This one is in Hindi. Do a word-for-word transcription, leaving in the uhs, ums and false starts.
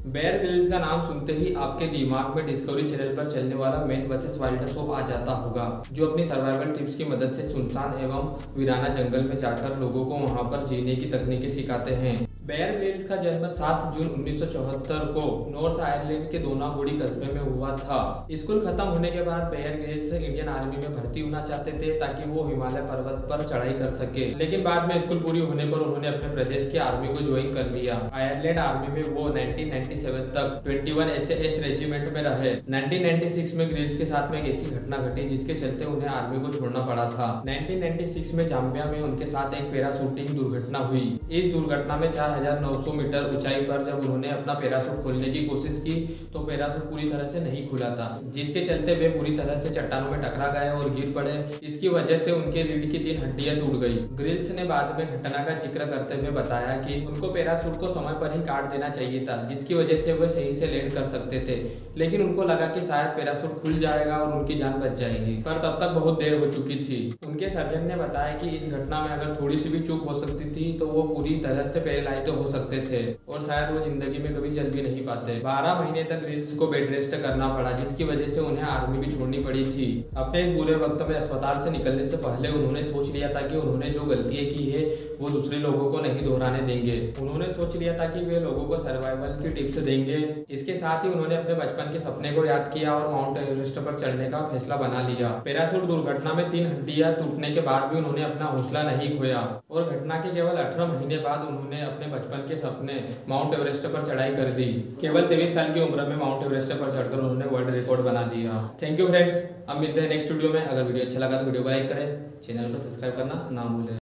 बेयर ग्रिल्स का नाम सुनते ही आपके दिमाग में डिस्कवरी चैनल पर चलने वाला मैन वर्सेस वाइल्ड शो आ जाता होगा, जो अपनी सर्वाइवल टिप्स की मदद से सुनसान एवं वीराना जंगल में जाकर लोगों को वहां पर जीने की तकनीकें सिखाते हैं। बेयर ग्रिल्स का जन्म सात जून उन्नीस सौ चौहत्तर को नॉर्थ आयरलैंड के दोनागुड़ी कस्बे में हुआ था। स्कूल खत्म होने के बाद बेयर ग्रिल्स इंडियन आर्मी में भर्ती होना चाहते थे ताकि वो हिमालय पर्वत पर चढ़ाई कर सके, लेकिन बाद में स्कूल पूरी होने पर उन्होंने अपने प्रदेश की आर्मी को ज्वाइन कर लिया। आयरलैंड आर्मी में वो उन्नीस सौ सत्तानवे तक इक्कीस एस ए एस रेजिमेंट में रहे। उन्नीस सौ छियानवे में ग्रिल्स के साथ में एक ऐसी घटना घटी जिसके चलते उन्हें आर्मी को छोड़ना पड़ा था। उन्नीस सौ छियानवे में जाम्बिया में उनके साथ एक पैराशूटिंग दुर्घटना हुई। इस दुर्घटना में चार हजार नौ सौ मीटर ऊंचाई पर जब उन्होंने अपना पैराशूट खोलने की कोशिश की तो पैराशूट पूरी तरह से नहीं खुला था, जिसके चलते वे पूरी तरह से चट्टानों में टकरा गए और गिर पड़े। इसकी वजह से उनके रीढ़ की तीन हड्डियां टूट गई। ग्रिल्स ने बाद में घटना का जिक्र करते हुए बताया कि उनको पैराशूट को समय पर ही काट देना चाहिए था, जिसकी वजह से वे सही से लैंड कर सकते थे, लेकिन उनको लगा कि शायद पैराशूट खुल जाएगा और उनकी जान बच जाएगी, पर तब तक बहुत देर हो चुकी थी। उनके सर्जन ने बताया कि इस घटना में अगर थोड़ी सी भी चूक हो सकती थी तो वो पूरी तरह से पैरालाइज हो सकते थे और शायद वो जिंदगी में कभी चल भी नहीं पाते। बारह महीने तक ग्रिल्स को बेड रेस्ट करना पड़ा, जिसकी वजह से उन्हें आर्मी भी छोड़नी पड़ी थी। अपने इस बुरे वक्त में अस्पताल से निकलने से पहले उन्होंने सोच लिया था कि उन्होंने जो गलतियां की है वो दूसरे लोगों को नहीं दोहराने देंगे। उन्होंने सोच लिया था कि वे लोगों को सर्वाइवल की टिप्स देंगे। इसके साथ ही उन्होंने अपने बचपन के सपने को याद किया और माउंट एवरेस्ट पर चढ़ने का फैसला बना लिया। पैराशूट दुर्घटना में तीन हड्डियां टूटने के बाद भी उन्होंने अपना हौसला नहीं खोया और घटना के केवल अठारह महीने बाद उन्होंने अपने बचपन के सपने माउंट एवरेस्ट पर चढ़ाई कर दी। केवल तेईस साल की उम्र में माउंट एवरेस्ट पर चढ़कर उन्होंने वर्ल्ड रिकॉर्ड बना दिया। थैंक यू फ्रेंड्स, अब मिलते हैं नेक्स्ट वीडियो में। अगर वीडियो अच्छा लगा तो वीडियो को लाइक करें, चैनल को सब्सक्राइब करना ना भूलें।